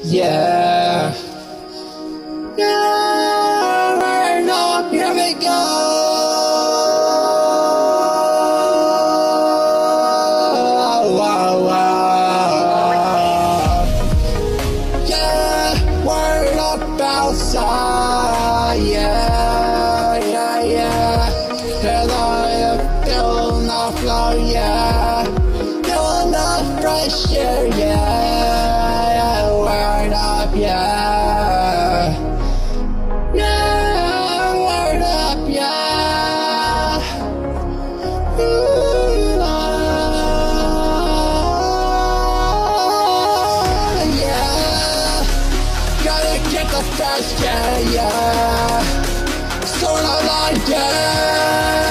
Yeah. Yeah, we're up, here we go. Wow, wow. Yeah, we're up outside. Yeah, yeah, yeah. And I feel the flow, yeah. Feeling the fresh air, yeah. We're up, yeah. Yeah, we're up, yeah. Ooh, yeah. Gotta get the fresh air, yeah. Sort of like, yeah.